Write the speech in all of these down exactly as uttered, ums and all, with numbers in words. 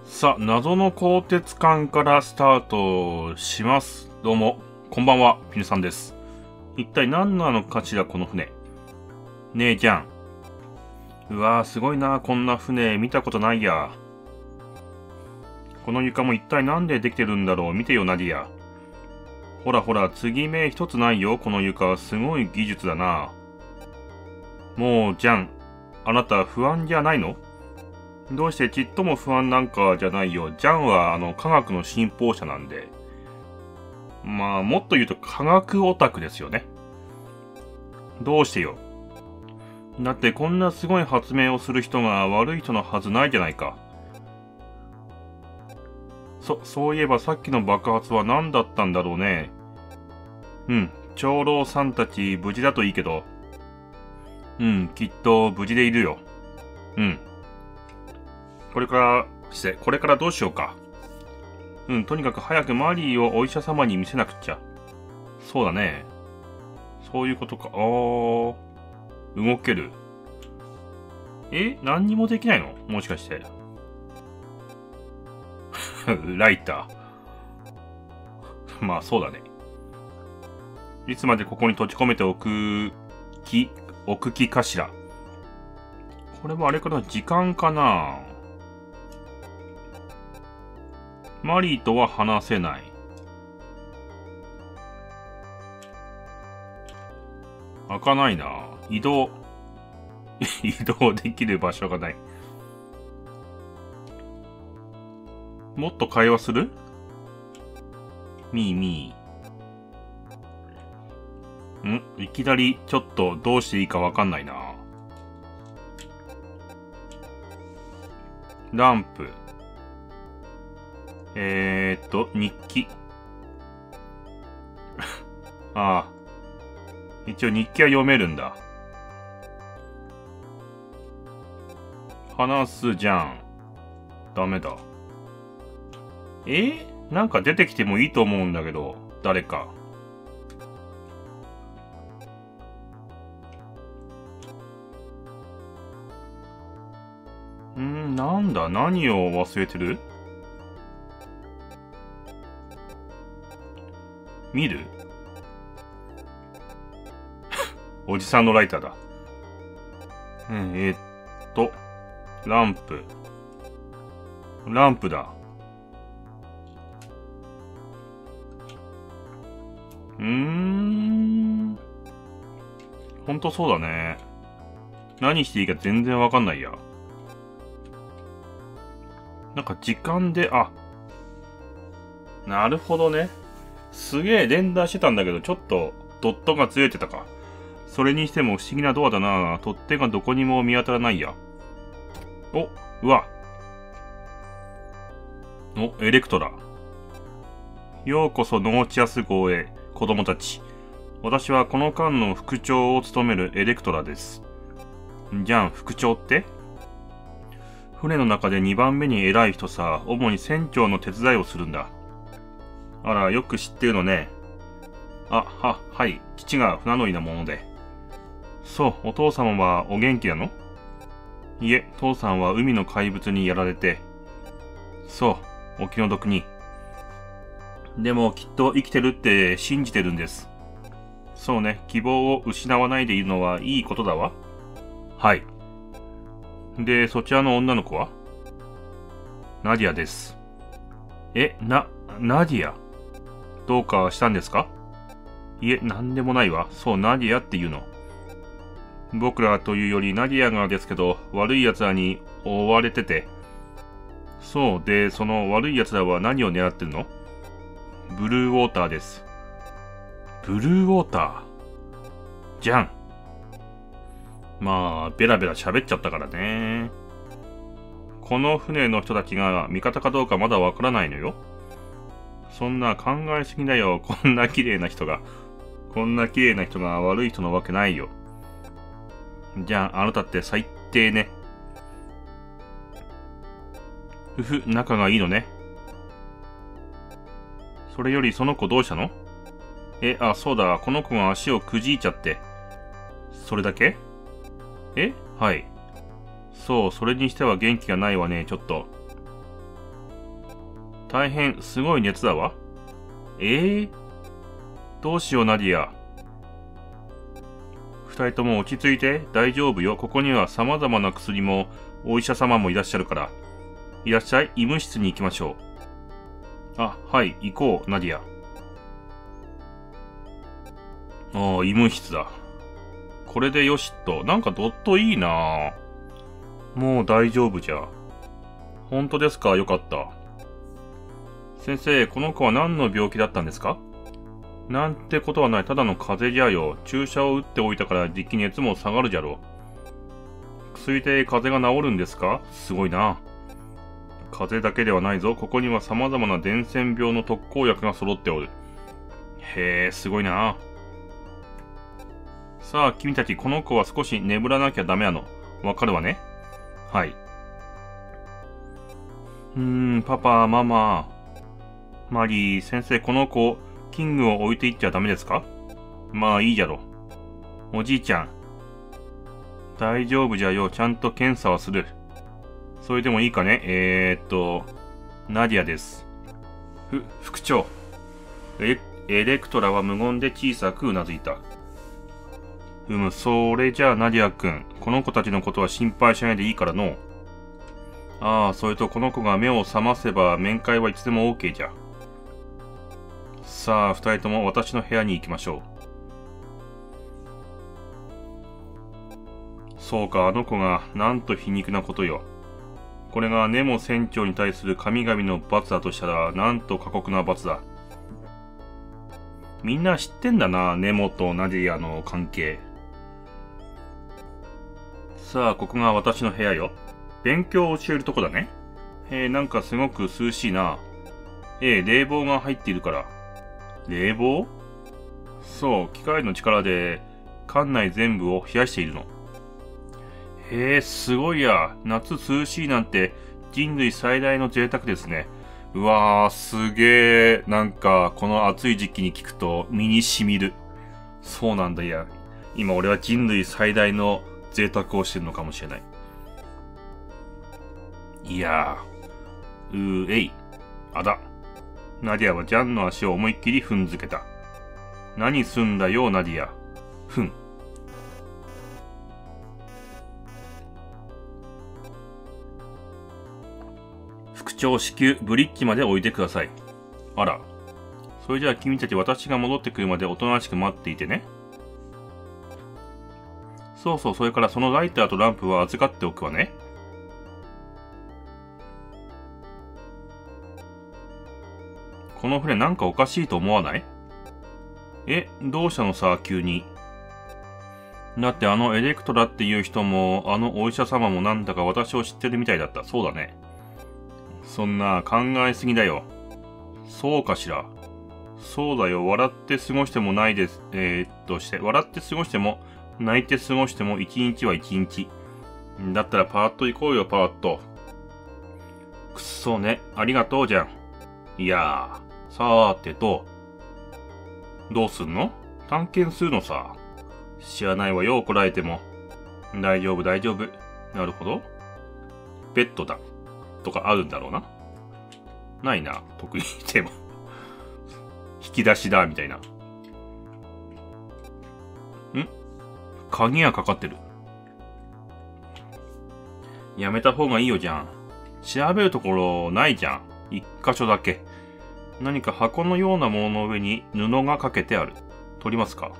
さあ、謎の鋼鉄艦からスタートします。どうも、こんばんは、ピヌさんです。一体何なのかしら、この船。ねえ、じゃん。うわー、すごいな、こんな船、見たことないや。この床も一体なんでできてるんだろう、見てよ、ナディア。ほらほら、継ぎ目一つないよ、この床。すごい技術だな。もう、じゃん。あなた、不安じゃないの？どうしてちっとも不安なんかじゃないよ。ジャンはあの科学の信奉者なんで。まあ、もっと言うと科学オタクですよね。どうしてよ。だってこんなすごい発明をする人が悪い人のはずないじゃないか。そ、そういえばさっきの爆発は何だったんだろうね。うん、長老さんたち無事だといいけど。うん、きっと無事でいるよ。うん。これから、して、これからどうしようか。うん、とにかく早くマリーをお医者様に見せなくちゃ。そうだね。そういうことか。あー。動ける。え？何にもできないの？もしかして。ライター。まあ、そうだね。いつまでここに閉じ込めておく気、置く気かしら。これはあれかな？時間かな？マリーとは話せない。開かないな。移動。移動できる場所がない。もっと会話する？みーみー。ん？いきなりちょっとどうしていいかわかんないな。ランプ。えーっと、日記。ああ。一応日記は読めるんだ。話すじゃん。ダメだ。えー、なんか出てきてもいいと思うんだけど、誰か。んー、なんだ、何を忘れてる？見る？おじさんのライターだ。うん、えー、っと、ランプ。ランプだ。うーん。ほんとそうだね。何していいか全然わかんないや。なんか時間で、あ。なるほどね。すげえ連打してたんだけど、ちょっとドットがずれてたか。それにしても不思議なドアだな。取っ手がどこにも見当たらないや。お、うわ。お、エレクトラ。ようこそノーチアス号へ、子供たち。私はこの艦の副長を務めるエレクトラです。じゃん、副長って？船の中でにばんめに偉い人さ、主に船長の手伝いをするんだ。あら、よく知ってるのね。あ、は、はい。父が船乗りなもので。そう、お父様はお元気なの？いえ、父さんは海の怪物にやられて。そう、お気の毒に。でもきっと生きてるって信じてるんです。そうね、希望を失わないでいるのはいいことだわ。はい。で、そちらの女の子は？ナディアです。え、な、ナディア？どうかしたんですか？いえ、なんでもないわ。そう、ナディアっていうの。僕らというよりナディアがですけど、悪い奴らに追われてて。そう、で、その悪い奴らは何を狙ってるの？ブルーウォーターです。ブルーウォーター？じゃん。まあ、ベラベラ喋っちゃったからね。この船の人たちが味方かどうかまだわからないのよ。そんな考えすぎだよ。こんな綺麗な人が。こんな綺麗な人が悪い人のわけないよ。じゃあ、あなたって最低ね。ふふ、仲がいいのね。それよりその子どうしたの？え、あ、そうだ、この子が足をくじいちゃって。それだけ？え？はい。そう、それにしては元気がないわね、ちょっと。 大変すごい熱だわ。ええー、どうしようナディア。二人とも落ち着いて大丈夫よ。ここには様々な薬もお医者様もいらっしゃるから。いらっしゃい、医務室に行きましょう。あ、はい、行こう、ナディア。ああ、医務室だ。これでよしっと。なんかドットいいなぁ。もう大丈夫じゃ。本当ですか？よかった。先生、この子は何の病気だったんですか？なんてことはない。ただの風邪じゃよ。注射を打っておいたからじき熱も下がるじゃろう。薬で風邪が治るんですか？すごいな。風邪だけではないぞ。ここには様々な伝染病の特効薬が揃っておる。へえ、すごいな。さあ、君たち、この子は少し眠らなきゃダメなの。わかるわね？はい。うーん、パパ、ママ。マリー、先生、この子、キングを置いていっちゃダメですか？まあいいじゃろ。おじいちゃん。大丈夫じゃよ。ちゃんと検査はする。それでもいいかね？えー、っと、ナディアです。ふ、副長。エ、エレクトラは無言で小さくうなずいた。うむ、それじゃあナディア君、この子たちのことは心配しないでいいからの。ああ、それとこの子が目を覚ませば面会はいつでも OK じゃ。さあ、二人とも私の部屋に行きましょう。そうか、あの子が、なんと皮肉なことよ。これがネモ船長に対する神々の罰だとしたら、なんと過酷な罰だ。みんな知ってんだな、ネモとナディアの関係。さあ、ここが私の部屋よ。勉強を教えるとこだね。えー、なんかすごく涼しいな。ええ、冷房が入っているから。冷房？そう、機械の力で、館内全部を冷やしているの。へえ、すごいや。夏涼しいなんて、人類最大の贅沢ですね。うわー、すげー。なんか、この暑い時期に聞くと、身に染みる。そうなんだ、いや。今俺は人類最大の贅沢をしてるのかもしれない。いやー。うーえい。あだ。ナディアはジャンの足を思いっきり踏んづけた。何すんだよ、ナディア。ふん。副長至急、ブリッジまで置いてください。あら。それじゃあ君たち私が戻ってくるまでおとなしく待っていてね。そうそう、それからそのライターとランプは預かっておくわね。この船なんかおかしいと思わない？え、どうしたのさ、急に。だってあのエレクトラっていう人も、あのお医者様もなんだか私を知ってるみたいだった。そうだね。そんな考えすぎだよ。そうかしら。そうだよ。笑って過ごしてもないです。えー、っとして、笑って過ごしても、泣いて過ごしても一日は一日。だったらパーッと行こうよ、パーッと。くっそね。ありがとうじゃん。いやー。さーてと。どうすんの？探検するのさ。知らないわよ、怒られても。大丈夫、大丈夫。なるほど。ベッドだ。とかあるんだろうな。ないな、得意テーマ。引き出しだ、みたいな。ん？鍵がかかってる。やめた方がいいよじゃん。調べるところないじゃん。一箇所だけ。何か箱のようなものの上に布がかけてある。取りますか？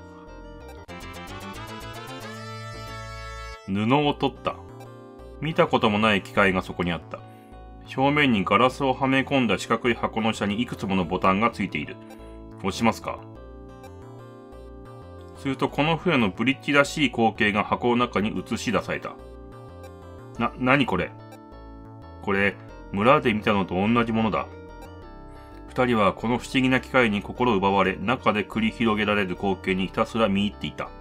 布を取った。見たこともない機械がそこにあった。表面にガラスをはめ込んだ四角い箱の下にいくつものボタンがついている。押しますか？するとこの船のブリッジらしい光景が箱の中に映し出された。な、なにこれ？これ、村で見たのと同じものだ。二人はこの不思議な機械に心奪われ、中で繰り広げられる光景にひたすら見入っていた。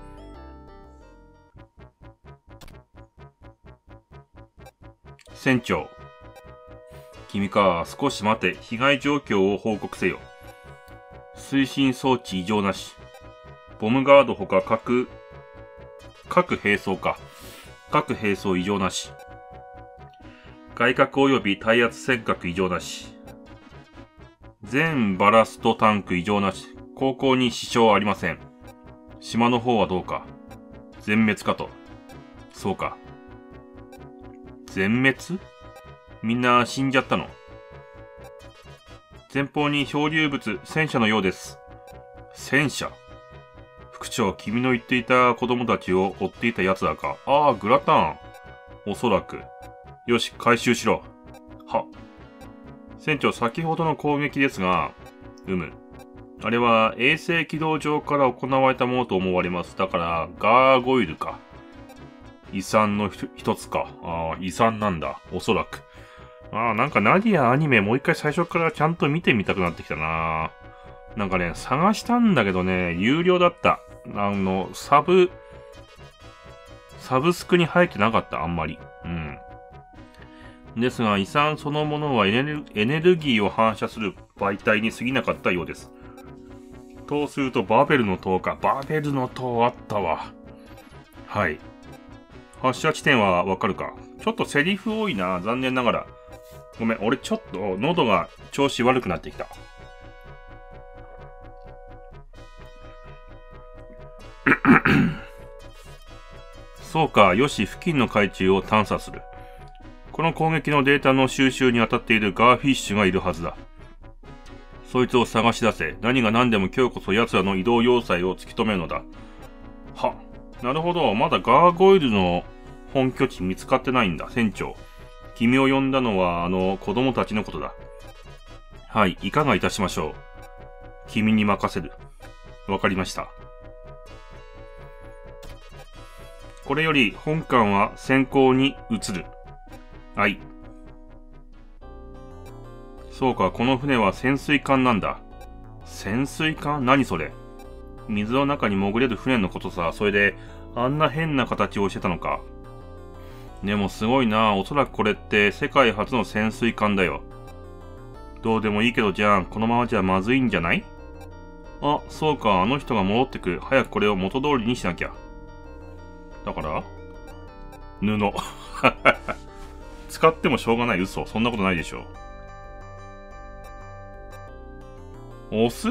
船長。君か、少し待て、被害状況を報告せよ。推進装置異常なし。ボムガードほか各、各兵装か。各兵装異常なし。外角及び耐圧尖閣異常なし。 全バラストタンク異常なし。航行に支障ありません。島の方はどうか。全滅かと。そうか。全滅？みんな死んじゃったの？前方に漂流物、戦車のようです。戦車？副長、君の言っていた子供たちを追っていた奴らか。ああ、グラタン。おそらく。よし、回収しろ。は。船長、先ほどの攻撃ですが、うむ。あれは衛星軌道上から行われたものと思われます。だから、ガーゴイルか。遺産の一つか。ああ、遺産なんだ。おそらく。ああ、なんかナディアアニメもう一回最初からちゃんと見てみたくなってきたな。なんかね、探したんだけどね、有料だった。あの、サブ、サブスクに入ってなかった、あんまり。うん。ですが、遺産そのものはエネル、エネルギーを反射する媒体に過ぎなかったようです。とすると、バベルの塔か。バベルの塔あったわ。はい。発射地点はわかるか？ちょっとセリフ多いな。残念ながら。ごめん、俺ちょっと喉が調子悪くなってきた。そうか、よし、付近の海中を探査する。この攻撃のデータの収集に当たっているガーフィッシュがいるはずだ。そいつを探し出せ。何が何でも今日こそ奴らの移動要塞を突き止めるのだ。は、なるほど。まだガーゴイルの本拠地見つかってないんだ、船長。君を呼んだのはあの子供たちのことだ。はい、いかがいたしましょう。君に任せる。わかりました。これより本艦は先行に移る。はい。そうか、この船は潜水艦なんだ。潜水艦？何それ？水の中に潜れる船のことさ。それで、あんな変な形をしてたのか。でもすごいな。おそらくこれって世界初の潜水艦だよ。どうでもいいけどじゃあ、このままじゃまずいんじゃない？あ、そうか、あの人が戻ってく。早くこれを元通りにしなきゃ。だから布。使ってもしょうがない。嘘。そんなことないでしょ。押す？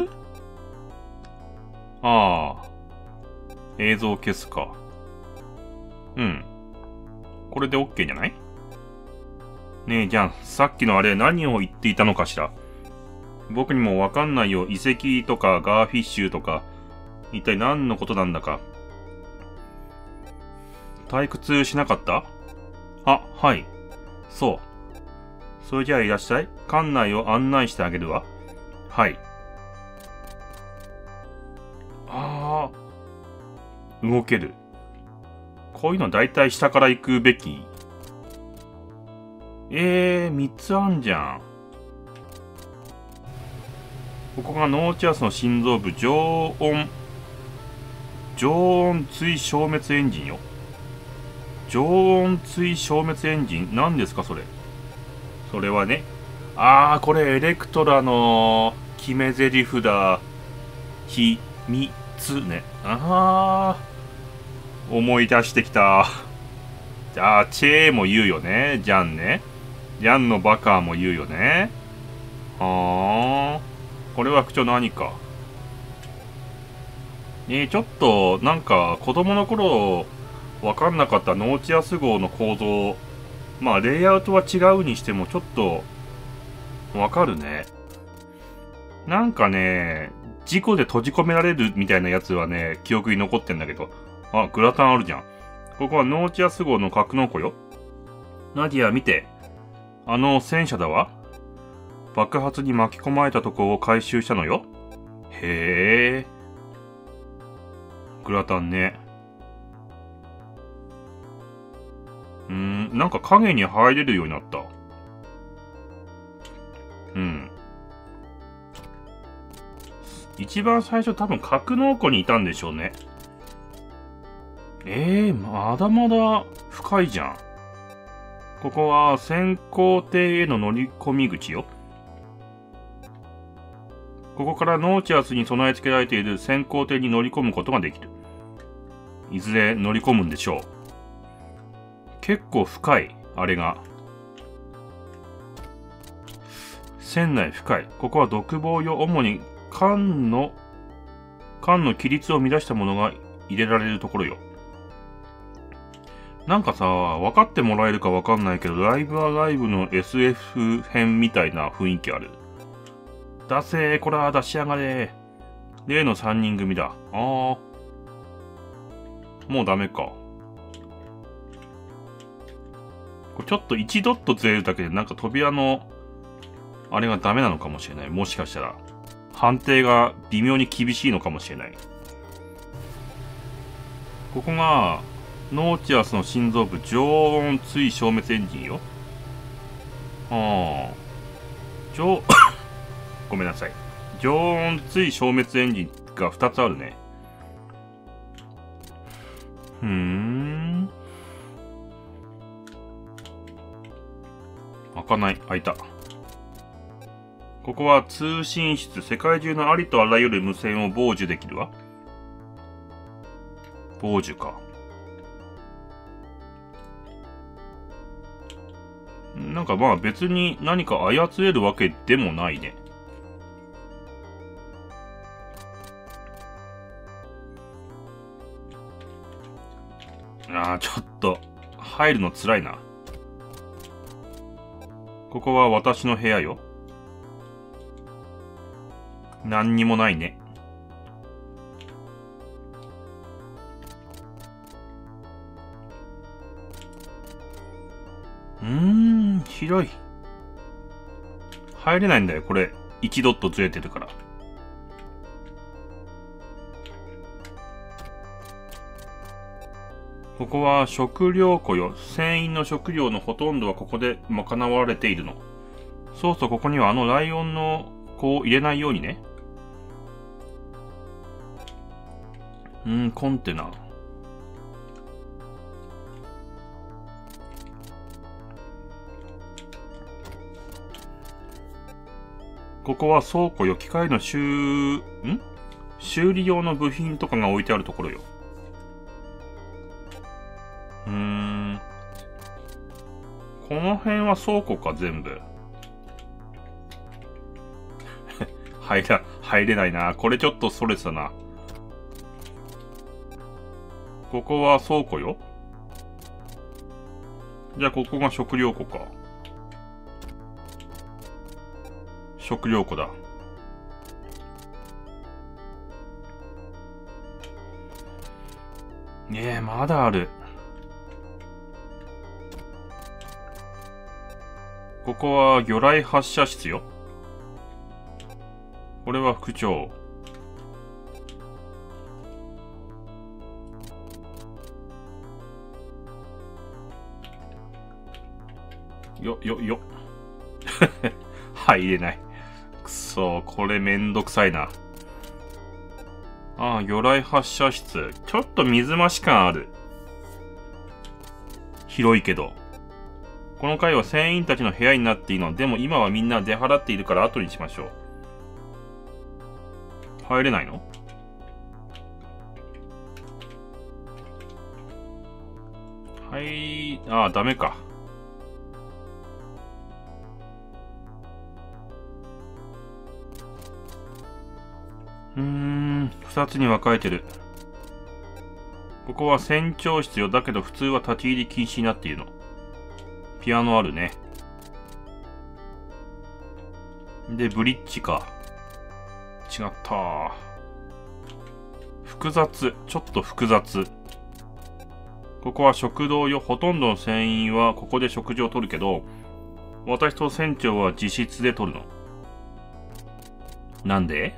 ああ。映像消すか。うん。これで OK じゃない？ねえ、じゃん。さっきのあれ何を言っていたのかしら。僕にもわかんないよ。遺跡とかガーフィッシュとか。一体何のことなんだか。退屈しなかった？あ、はい。そう。それじゃあいらっしゃい。館内を案内してあげるわ。はい。ああ。動ける。こういうのだいたい下から行くべき。えー、三つあんじゃん。ここがノーチャースの心臓部、常温、常温追消滅エンジンよ。常温追消滅エンジン？何ですかそれ。それはね。あー、これエレクトラの決め台詞だ。秘密ね。あー。思い出してきた。じゃあ、チェーも言うよね。ジャンね。ジャンのバカも言うよね。はー。これは口調何か。えー、ちょっと、なんか、子供の頃、わかんなかったノーチアス号の構造。まあ、レイアウトは違うにしても、ちょっと、わかるね。なんかね、事故で閉じ込められるみたいなやつはね、記憶に残ってんだけど。あ、グラタンあるじゃん。ここはノーチアス号の格納庫よ。ナディア見て。あの戦車だわ。爆発に巻き込まれたとこを回収したのよ。へえ。グラタンね。うーん、なんか影に入れるようになった。うん。一番最初多分格納庫にいたんでしょうね。ええー、まだまだ深いじゃん。ここは先行艇への乗り込み口よ。ここからノーチャースに備え付けられている先行艇に乗り込むことができる。いずれ乗り込むんでしょう。結構深い、あれが。 船内深い。ここは独房用、主に缶の、缶の規律を乱したものが入れられるところよ。なんかさ、分かってもらえるか分かんないけど、ライブアライブの エスエフ 編みたいな雰囲気ある。出せー、こら、出しやがれー。例のさんにん組だ。あー。もうダメか。これちょっといちドットずれるだけでなんか扉の、あれがダメなのかもしれない。もしかしたら。判定が微妙に厳しいのかもしれない。ここが、ノーチアスの心臓部、常温追消滅エンジンよ。ああ。常、ごめんなさい。常温追消滅エンジンがふたつあるね。ふーん。開かない。開いた。ここは通信室。世界中のありとあらゆる無線を傍受できるわ。傍受か。なんかまあ別に何か操れるわけでもないね。ああ、ちょっと、入るの辛いな。ここは私の部屋よ。何にもないね。うーん、広い。入れないんだよ、これ。いちドットずれてるから。ここは食料庫よ。船員の食料のほとんどはここで賄われているの。そうそう、ここにはあのライオンの子を入れないようにね。うーん、コンテナ。ここは倉庫よ。機械の修、ん修理用の部品とかが置いてあるところよ。うーん。この辺は倉庫か、全部。入ら、入れないな。これちょっとストレスだな。ここは倉庫よ。じゃあここが食料庫か。食料庫だ。ねえ、まだある。ここは魚雷発射室よ。これは副長。よ、よ、よ。入れない。くそ、これめんどくさいな。ああ、魚雷発射室。ちょっと水増し感ある。広いけど。この階は船員たちの部屋になっているの。でも今はみんな出払っているから後にしましょう。入れないの？はい、ああ、ダメか。うーん、二つに分かれてる。ここは船長室よ。だけど普通は立ち入り禁止になっているの。ピアノあるね。で、ブリッジか。違ったー。複雑。ちょっと複雑。ここは食堂よ。ほとんどの船員はここで食事をとるけど、私と船長は自室でとるの。なんで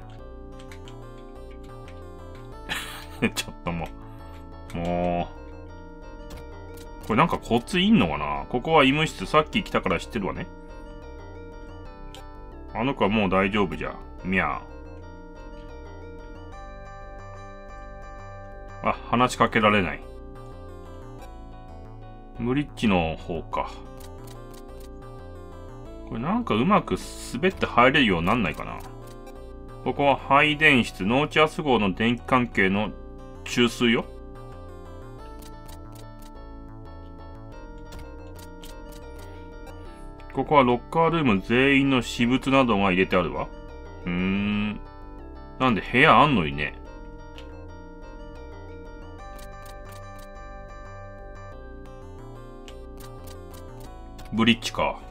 ちょっともう。もう。これなんかコツいんのかな？ここは医務室。さっき来たから知ってるわね。あの子はもう大丈夫じゃ。みゃー。あ、話しかけられない。ブリッジの方か。これなんかうまく滑って入れるようになんないかな。ここは配電室。ノーチアス号の電気関係の中枢よ。こここはロッカールーム全員の私物などが入れてあるわ。うーん。なんで部屋あんのにね。ブリッジか。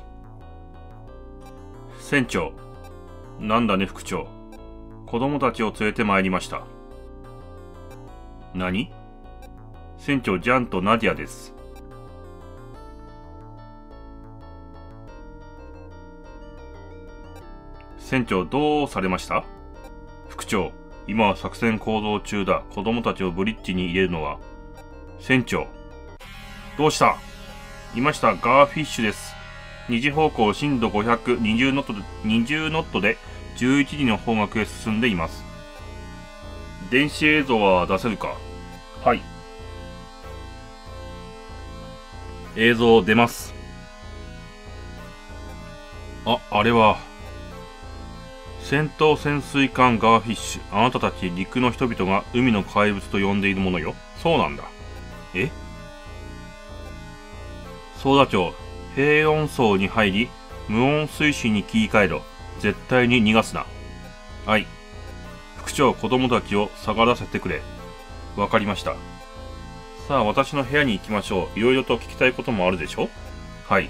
船長。なんだね、副長。子供たちを連れて参りました。何？船長ジャンとナディアです。船長どうされました？副長、今は作戦行動中だ。子供たちをブリッジに入れるのは。船長。どうした？いました、ガーフィッシュです。にじ方向震度ごひゃく、にじゅうノットで、にじゅうノットでじゅういちじの方角へ進んでいます。電子映像は出せるか？はい。映像出ます。あ、あれは。戦闘潜水艦ガーフィッシュ。あなたたち陸の人々が海の怪物と呼んでいるものよ。そうなんだ。え？総田長、平穏層に入り、無音水深に切り替えろ。絶対に逃がすな。はい。副長、子供たちを下がらせてくれ。わかりました。さあ、私の部屋に行きましょう。いろいろと聞きたいこともあるでしょ？はい。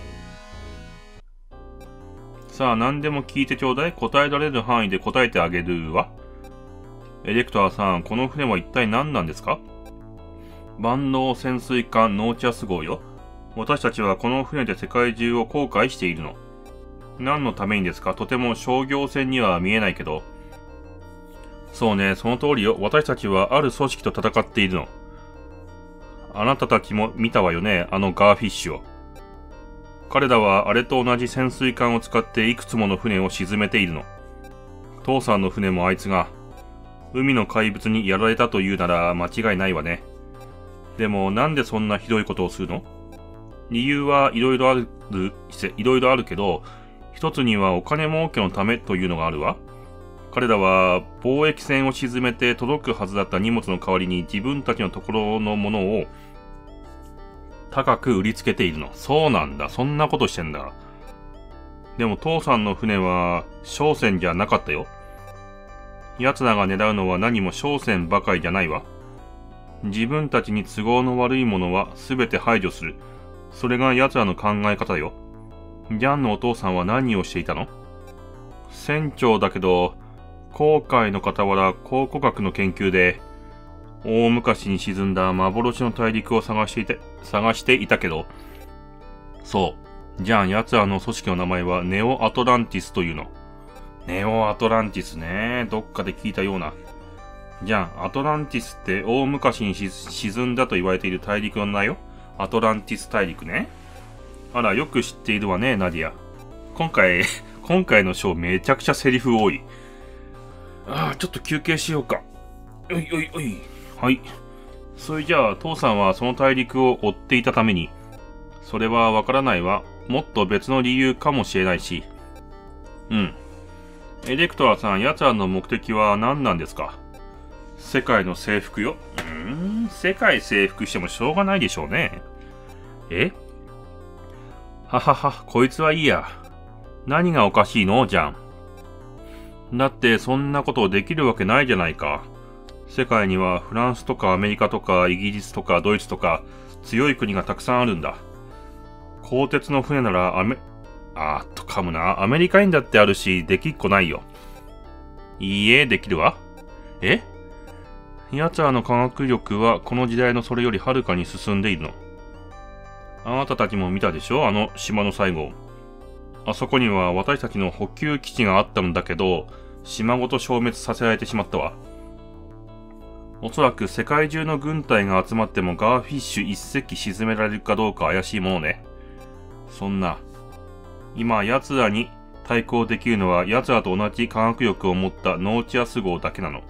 さあ、何でも聞いてちょうだい。答えられる範囲で答えてあげるわ。エレクトラさん、この船は一体何なんですか？万能潜水艦ノーチャス号よ。私たちはこの船で世界中を航海しているの。何のためにですか？とても商業船には見えないけど。そうね、その通りよ。私たちはある組織と戦っているの。あなたたちも見たわよね、あのガーフィッシュを。彼らはあれと同じ潜水艦を使っていくつもの船を沈めているの。父さんの船もあいつが、海の怪物にやられたというなら間違いないわね。でもなんでそんなひどいことをするの？理由はいろいろある、いろいろあるけど、一つにはお金儲けのためというのがあるわ。彼らは貿易船を沈めて届くはずだった荷物の代わりに自分たちのところのものを高く売りつけているの。そうなんだ。そんなことしてんだ。でも父さんの船は商船じゃなかったよ。奴らが狙うのは何も商船ばかりじゃないわ。自分たちに都合の悪いものは全て排除する。それが奴らの考え方よ。ジャンのお父さんは何をしていたの？船長だけど、航海の傍ら考古学の研究で、大昔に沈んだ幻の大陸を探していて、探していたけど、そう。ジャン、奴らの組織の名前はネオアトランティスというの。ネオアトランティスね。どっかで聞いたような。ジャン、アトランティスって大昔に沈んだと言われている大陸の名よ。アトランティス大陸ね。あら、よく知っているわね、ナディア。今回、今回のショーめちゃくちゃセリフ多い。ああ、ちょっと休憩しようか。おいおいおい。はい。それじゃあ、父さんはその大陸を追っていたために、それはわからないわ。もっと別の理由かもしれないし。うん。エレクトラさん、奴らの目的は何なんですか？世界の征服よ。うーん、世界征服してもしょうがないでしょうね。え？ははは、こいつはいいや。何がおかしいの？じゃん。だってそんなことできるわけないじゃないか。世界にはフランスとかアメリカとかイギリスとかドイツとか強い国がたくさんあるんだ。鋼鉄の船ならアメ、あーっと噛むな。アメリカにだってあるし、できっこないよ。いいえ、できるわ。え？奴らの科学力はこの時代のそれよりはるかに進んでいるの。あなたたちも見たでしょ？あの島の最後。あそこには私たちの補給基地があったのだけど、島ごと消滅させられてしまったわ。おそらく世界中の軍隊が集まってもガーフィッシュ一隻沈められるかどうか怪しいものね。そんな。今奴らに対抗できるのは奴らと同じ科学力を持ったノーチアス号だけなの。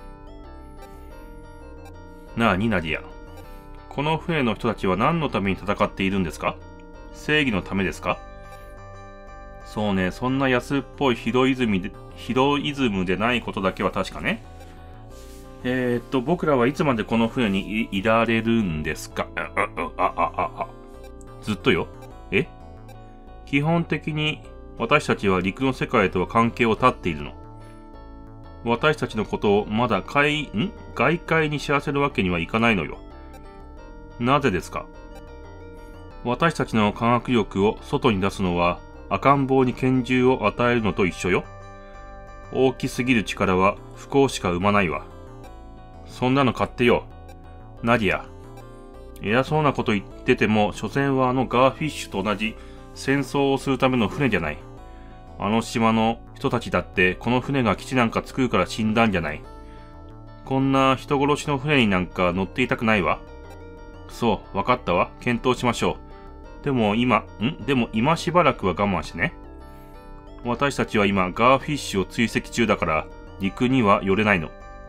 なあにナディア。この船の人たちは何のために戦っているんですか？正義のためですか？そうね、そんな安っぽいヒロイズムで、ヒロイズムでないことだけは確かね。えー、っと、僕らはいつまでこの船に い, いられるんですか？あ、あ、あ、あ、あ、ずっとよ。え？ 基本的に私たちは陸の世界とは関係を絶っているの。私たちのことをまだ海、ん外界に知らせるわけにはいかないのよ。なぜですか？私たちの科学力を外に出すのは赤ん坊に拳銃を与えるのと一緒よ。大きすぎる力は不幸しか生まないわ。そんなの買ってよ。ナディア。偉そうなこと言ってても、所詮はあのガーフィッシュと同じ戦争をするための船じゃない。あの島の人たちだってこの船が基地なんか作るから死んだんじゃない。こんな人殺しの船になんか乗っていたくないわ。そう、わかったわ。検討しましょう。でも今、んでも今しばらくは我慢してね。私たちは今ガーフィッシュを追跡中だから陸には寄れないの。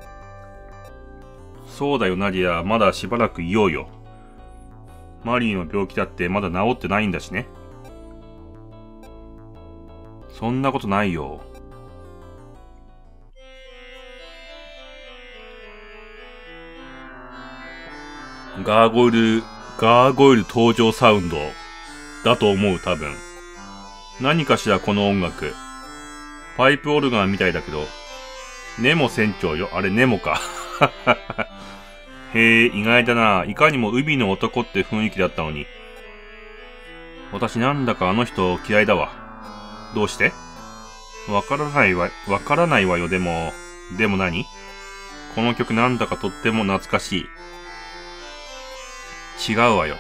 そうだよナディア、まだしばらくいようよ。マリーの病気だってまだ治ってないんだしね。そんなことないよ。ガーゴイル、ガーゴイル登場サウンドだと思う多分。何かしらこの音楽。パイプオルガンみたいだけど。ネモ船長よ。あれネモか。へえ、意外だな。いかにも海の男って雰囲気だったのに。私なんだかあの人嫌いだわ。どうして？わからないわ、わからないわよ。でも、でも何？この曲なんだかとっても懐かしい。違うわよ。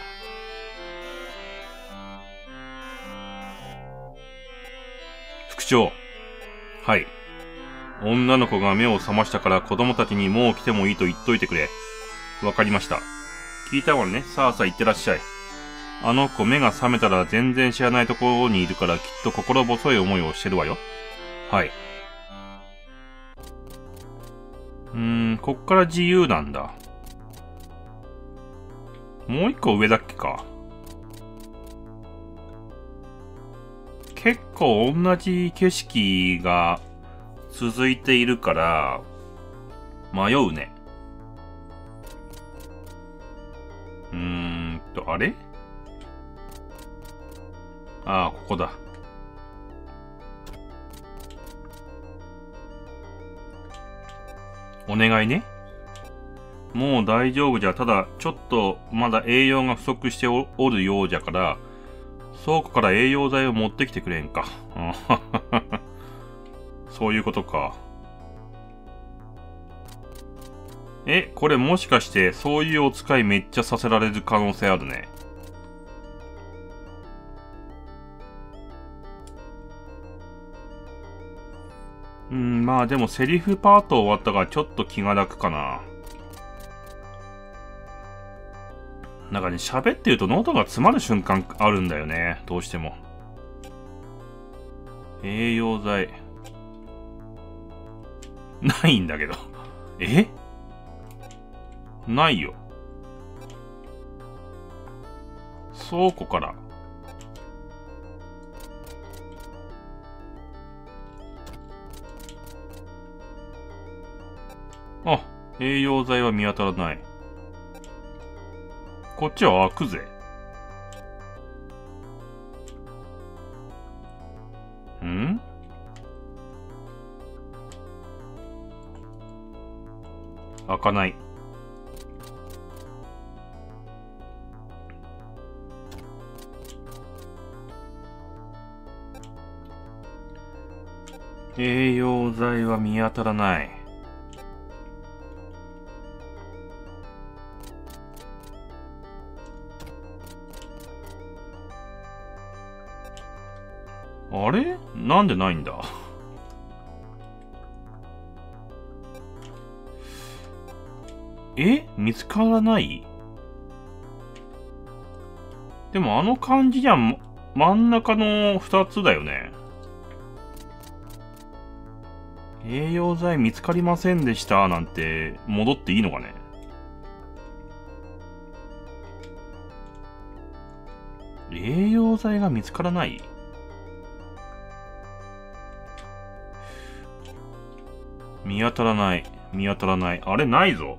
副長。はい。女の子が目を覚ましたから子供たちにもう来てもいいと言っといてくれ。わかりました。聞いたわね。さあさあ行ってらっしゃい。あの子目が覚めたら全然知らないところにいるからきっと心細い思いをしてるわよ。はい。うーん、こっから自由なんだ。もう一個上だっけか。結構同じ景色が続いているから迷うね。うーんと、あれ？ああ、ここだ。お願いね。もう大丈夫じゃ。ただ、ちょっとまだ栄養が不足して お, おるようじゃから、倉庫から栄養剤を持ってきてくれんか。そういうことか。え、これもしかしてそういうお使いめっちゃさせられる可能性あるね。うん、まあでもセリフパート終わったからちょっと気が楽かな。なんかね、喋ってると喉が詰まる瞬間あるんだよね。どうしても。栄養剤。ないんだけど。え？ないよ。倉庫から。あ、栄養剤は見当たらない。こっちは開くぜ。ん？開かない。栄養剤は見当たらない。あれ？なんでないんだ？え？見つからない？でもあの感じじゃん、真ん中の二つだよね。栄養剤見つかりませんでしたなんて戻っていいのかね。栄養剤が見つからない？見当たらない。見当たらない。あれないぞ。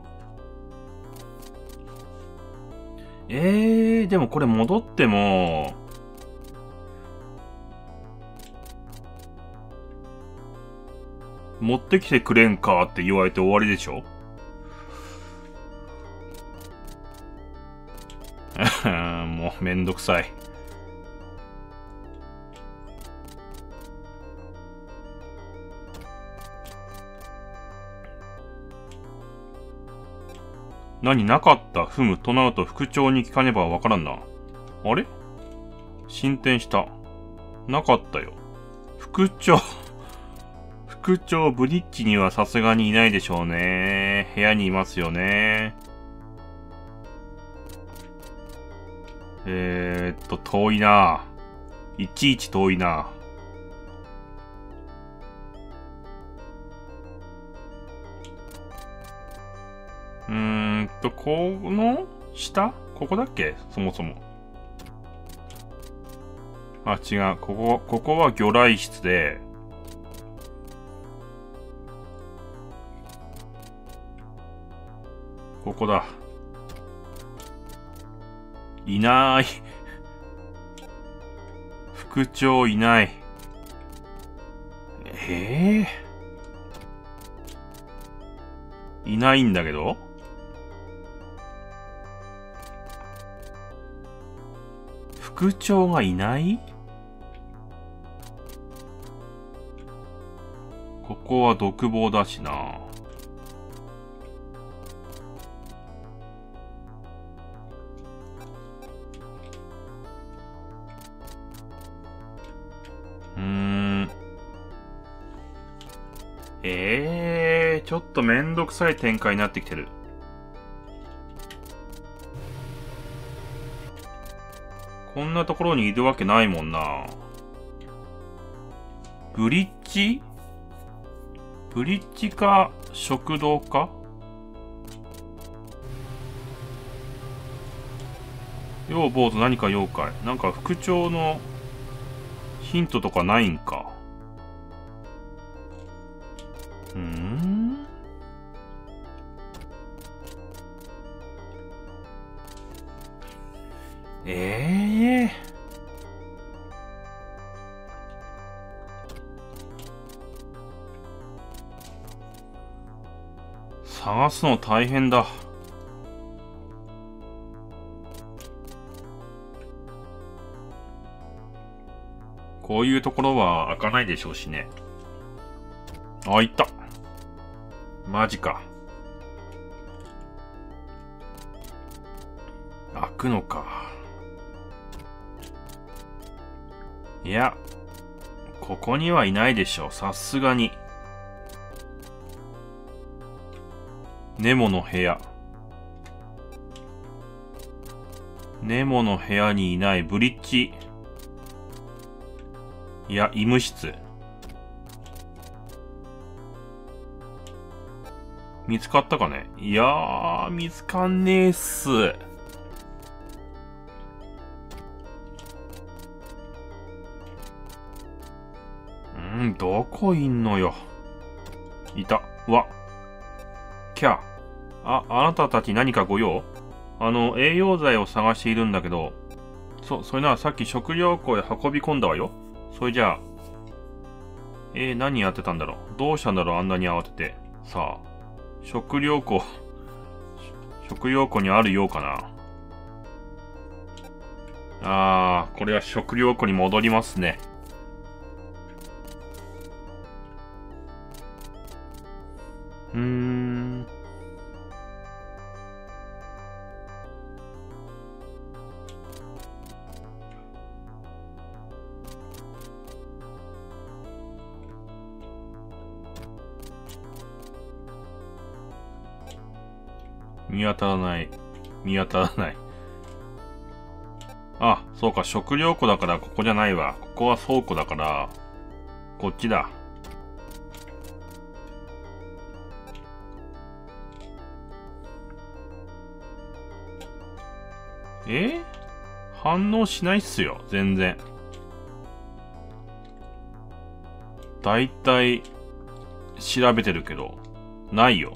えー、でもこれ戻っても、 持ってきてくれんかって言われて終わりでしょもうめんどくさい。何なかった。ふむ。となると副長に聞かねばわからんな。あれ進展した。なかったよ。副長。副長、ブリッジにはさすがにいないでしょうね。部屋にいますよね。えーっと、遠いな。いちいち遠いな。うーんと、この下ここだっけそもそも。あ、違う。ここ、ここは魚雷室で、ここだ。いない。副長いない。ええー、いないんだけど副長がいない？ここは独房だしな。うーん。ええー、ちょっとめんどくさい展開になってきてる。こんなところにいるわけないもんな。ブリッジ？ブリッジか、食堂か？よう坊主何か用かい？なんか副長のヒントとかないんか？うーん？ええー。探すの大変だ。こういうところは開かないでしょうしね。あ、いった。マジか。開くのか。いや、ここにはいないでしょう。さすがに。ネモの部屋。ネモの部屋にいないブリッジ。いや、医務室。見つかったかね？いやー、見つかんねえっす。ん、どこいんのよ。いた。うわ。キャ。あ、あなたたち何かご用？あの、栄養剤を探しているんだけど、そ、それならさっき食料庫へ運び込んだわよ。それじゃあ、えー、何やってたんだろう？どうしたんだろう？あんなに慌てて。さあ、食料庫、食料庫にあるようかな。あー、これは食料庫に戻りますね。うーん。見当たらない。見当たらない。あ、そうか、食料庫だからここじゃないわ。ここは倉庫だから、こっちだ。え？反応しないっすよ、全然。だいたい調べてるけど、ないよ。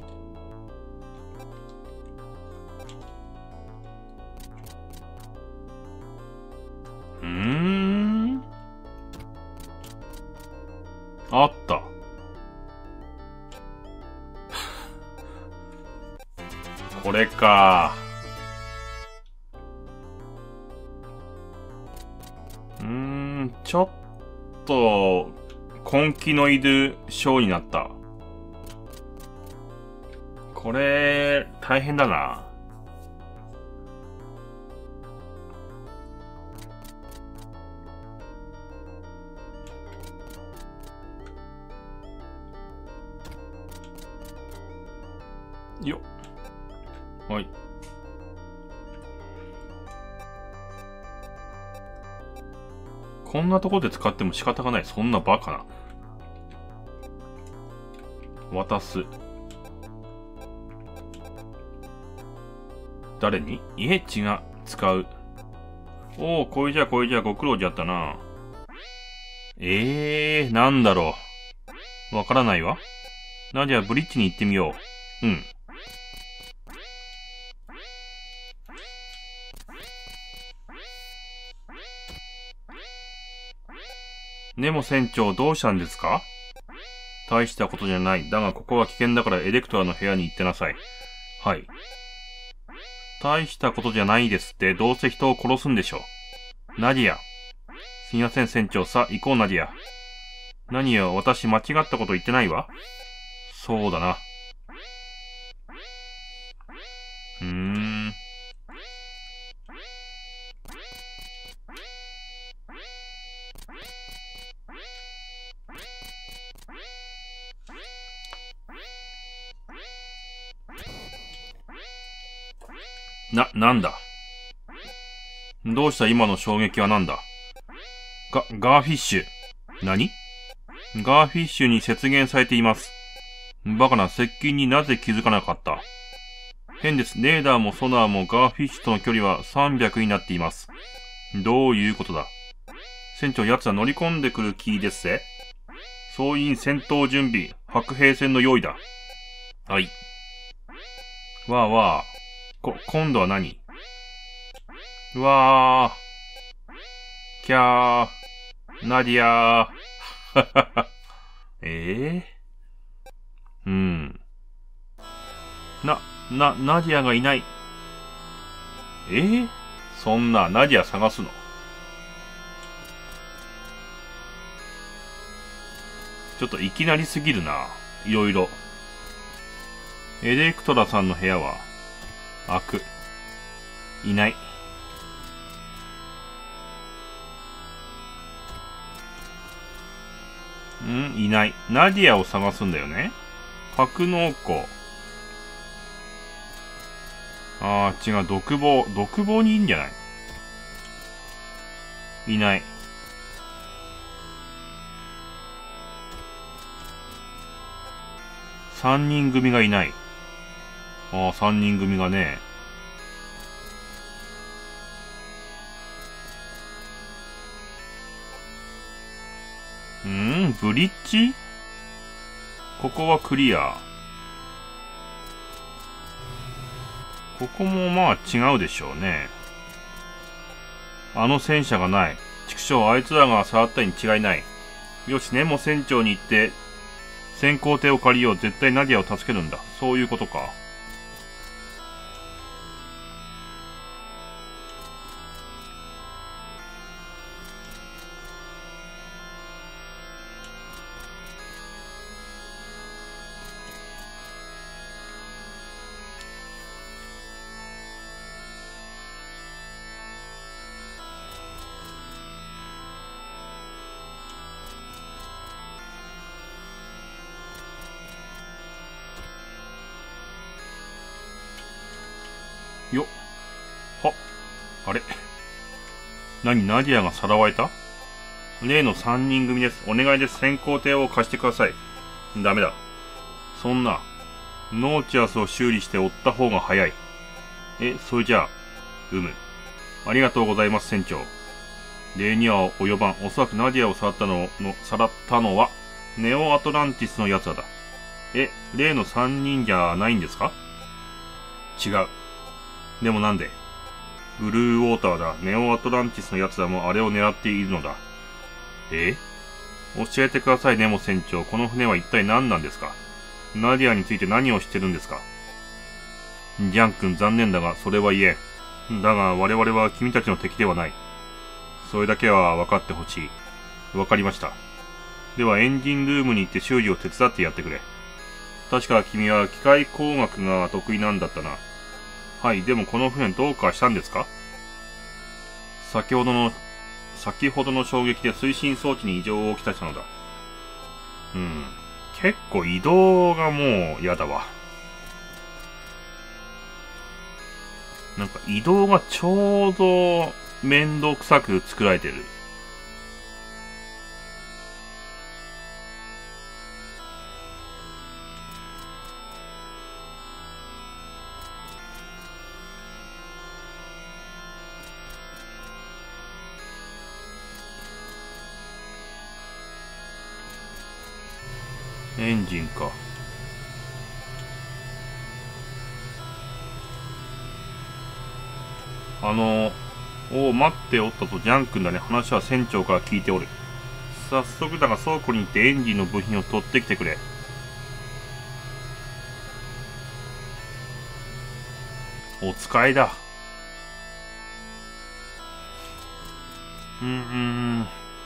うーん。あった。 これか。うーん、ちょっと、根気のいるショーになった。これ、大変だな。よっ。はい。こんなところで使っても仕方がない。そんなバカな。渡す。誰に？いえ、違う。使う。おお、これじゃこれじゃご苦労じゃったな。ええー、なんだろう。わからないわ。な、じゃあブリッジに行ってみよう。うん。ネモ船長、どうしたんですか？大したことじゃない。だがここは危険だからエレクトラの部屋に行ってなさい。はい。大したことじゃないですって、どうせ人を殺すんでしょ。ナディア。すみません船長、さ、行こうナディア。何よ、私間違ったこと言ってないわ。そうだな。うーん。な、なんだ。どうした今の衝撃はなんだ。ガ、ガーフィッシュ。何？ガーフィッシュに接舷されています。バカな、接近になぜ気づかなかった。変です。レーダーもソナーもガーフィッシュとの距離はさんびゃくになっています。どういうことだ。船長、奴は乗り込んでくる気ですぜ。総員戦闘準備、白兵戦の用意だ。はい。わあわあ。こ、今度は何？うわー。キャー。ナディアー。ええー、うん。な、な、ナディアがいない。えー、そんな、ナディア探すの？ちょっといきなりすぎるな。いろいろ。エレクトラさんの部屋は、開く。いない。ん？いない。ナディアを探すんだよね。格納庫。あー、違う。独房。独房にいいんじゃない？いない。三人組がいない。ああ、三人組がね。んー、ブリッジ？ここはクリア。ここもまあ違うでしょうね。あの戦車がない。畜生、あいつらが触ったに違いない。よし、ネモ船長に行って、先行艇を借りよう。絶対ナディアを助けるんだ。そういうことか。よっ。は。あれ。何、ナディアがさらわれた？例の三人組です。お願いです。先行艇を貸してください。ダメだ。そんな、ノーチアスを修理して追った方が早い。え、それじゃあ、うむ。ありがとうございます、船長。礼には及ばん。おそらくナディアをさらったの、の、さらったのは、ネオアトランティスの奴らだ。え、例の三人じゃないんですか？違う。でもなんで？ブルーウォーターだ。ネオアトランティスの奴らもあれを狙っているのだ。え？教えてください、ネモ船長。この船は一体何なんですか？ナディアについて何を知ってるんですか？ ジャン君残念だが、それは言えん。だが、我々は君たちの敵ではない。それだけは分かってほしい。分かりました。では、エンジンルームに行って修理を手伝ってやってくれ。確か君は機械工学が得意なんだったな。はい、でもこの船どうかしたんですか？先ほどの、先ほどの衝撃で推進装置に異常をきたしたのだ。うん。結構移動がもう嫌だわ。なんか移動がちょうど面倒くさく作られてる。エンジンか。あの、おお、待っておったとジャン君だね。話は船長から聞いておる。早速だが倉庫に行ってエンジンの部品を取ってきてくれ。お使いだ。うーん。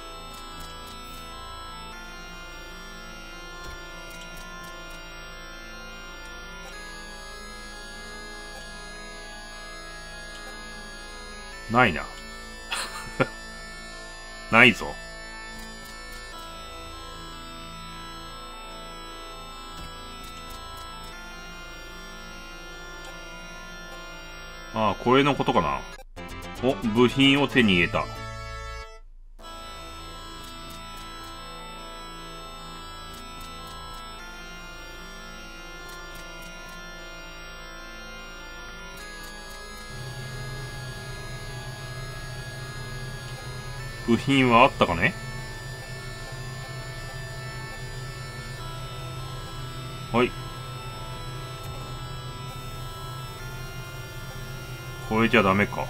ないな。ないぞ。ああ、これのことかな。お、部品を手に入れた。部品はあったかね？はい。これじゃダメか。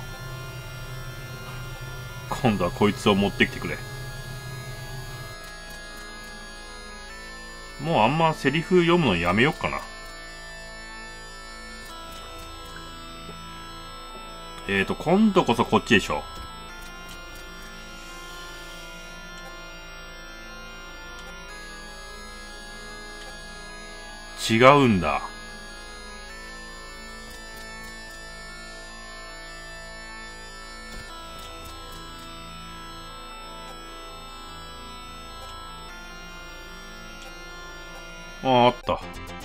今度はこいつを持ってきてくれ。もうあんまセリフ読むのやめよっかな。えーと、今度こそこっちでしょ。違うんだ。ああ、あった。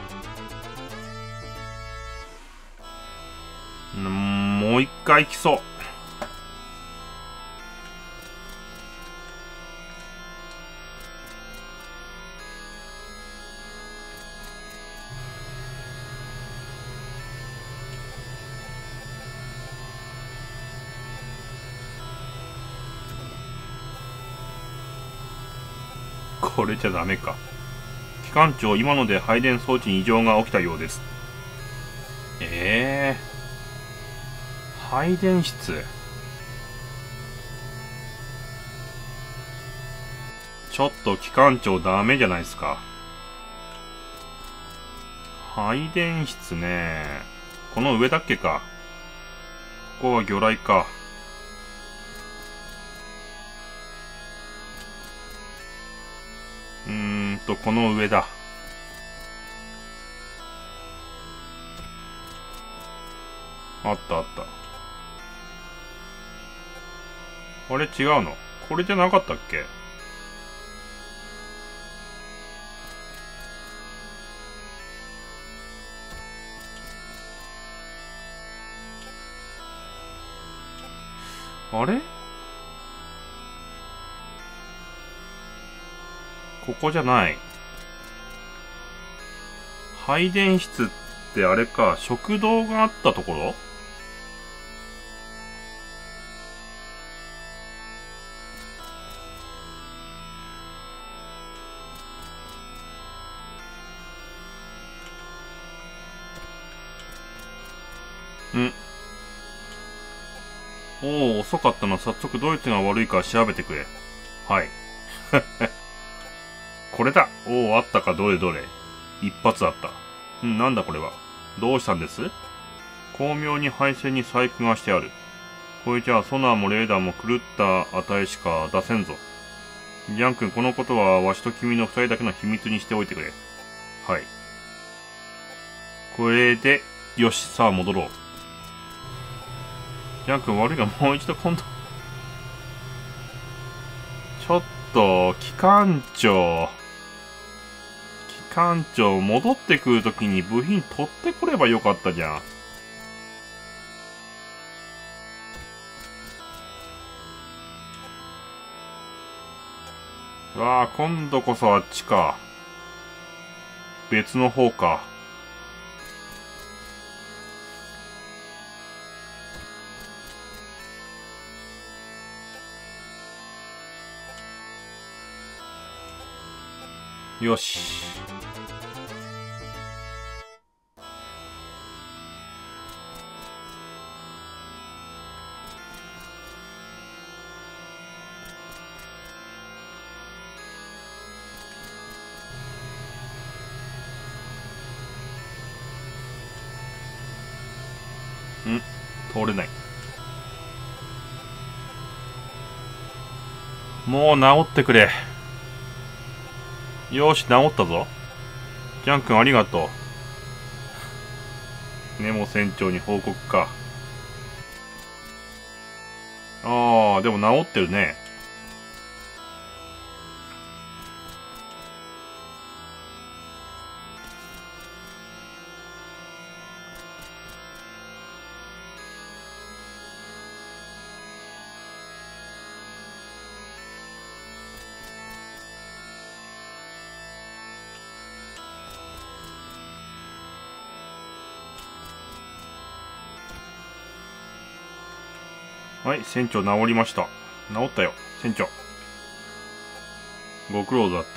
んもう一回来そう。これじゃダメか。機関長、今ので配電装置に異常が起きたようです。ええー、配電室。ちょっと機関長ダメじゃないですか。配電室ね。この上だっけか。ここは魚雷か。うーんと、この上だ。あったあった。あれ違うの？これじゃなかったっけ？あれ？ここじゃない。配電室ってあれか、食堂があったところ？ん。おお、遅かったな。早速ドイツが悪いか調べてくれ。はい。これだ。おお、あったか。どれどれ。一発あった。ん、なんだこれは。どうしたんです？ 巧妙に配線に細工がしてある。これじゃあソナーもレーダーも狂った値しか出せんぞ。ジャン君、このことはわしと君の二人だけの秘密にしておいてくれ。はい。これで、よし、さあ戻ろう。ジャン君悪いがもう一度今度。ちょっと、機関長。機関長、戻ってくるときに部品取ってこればよかったじゃん。わあ、今度こそあっちか。別の方か。よし。ん？通れない。もう治ってくれ。よーし、治ったぞ。ジャン君ありがとう。ネモ船長に報告か。ああ、でも治ってるね。はい、船長治りました。治ったよ、船長。ご苦労だった。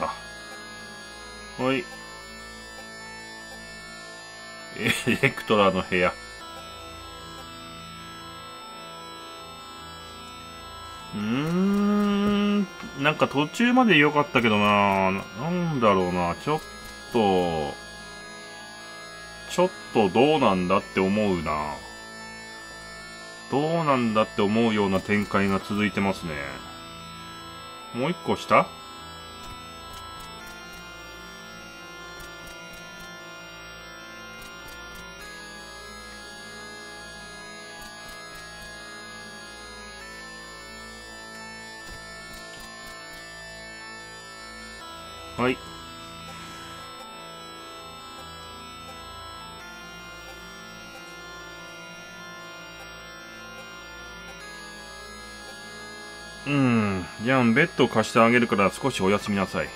はい。エレクトラの部屋。うーん、なんか途中まで良かったけどな。なんだろうな、ちょっと、ちょっとどうなんだって思うな。どうなんだって思うような展開が続いてますね。もう一個下？はい。うん。じゃあ、ベッドを貸してあげるから少しお休みなさい。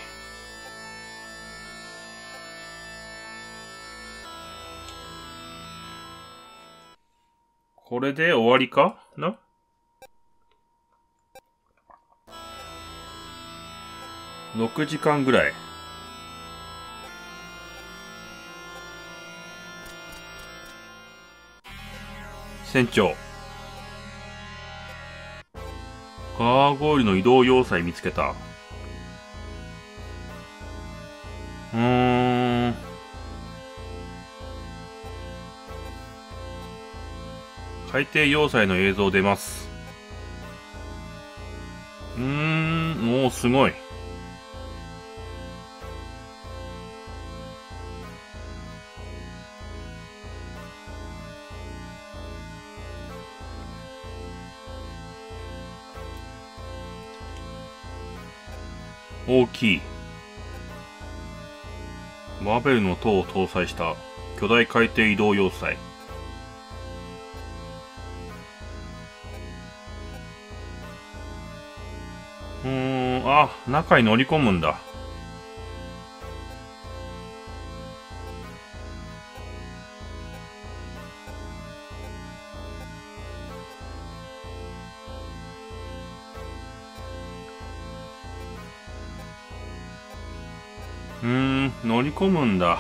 これで終わりかな？ろくじかんぐらい。船長。ガーゴイルの移動要塞見つけた。うーん。海底要塞の映像出ます。うーん、もうすごい。大きい。バベルの塔を搭載した巨大海底移動要塞。うーん、あ、中に乗り込むんだ。うーん、乗り込むんだ。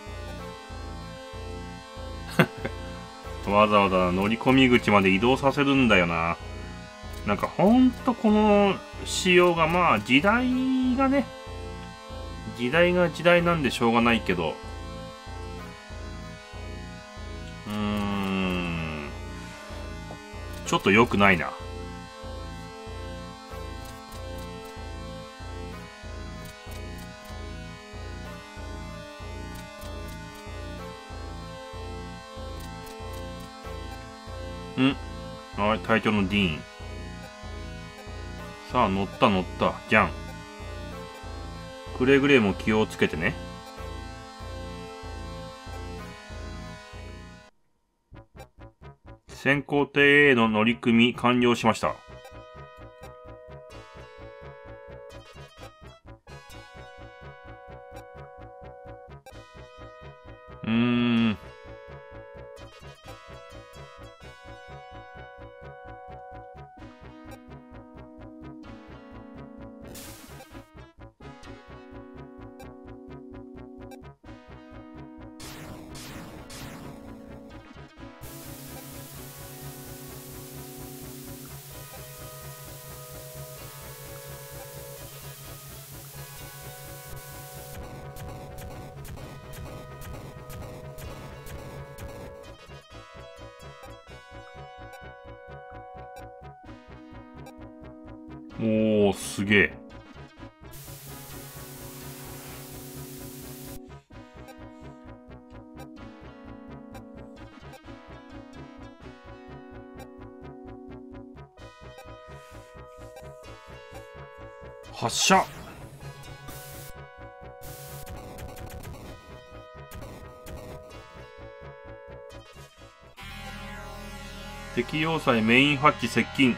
わざわざ乗り込み口まで移動させるんだよな。なんかほんとこの仕様がまあ時代がね、時代が時代なんでしょうがないけど、うーん、 ちょっと良くないな。ん？はい、隊長のディーン。さあ、乗った乗った。じゃん。くれぐれも気をつけてね。先行艇への乗り組み完了しました。うーん。おー、すげえ。発射。敵要塞メインハッチ接近。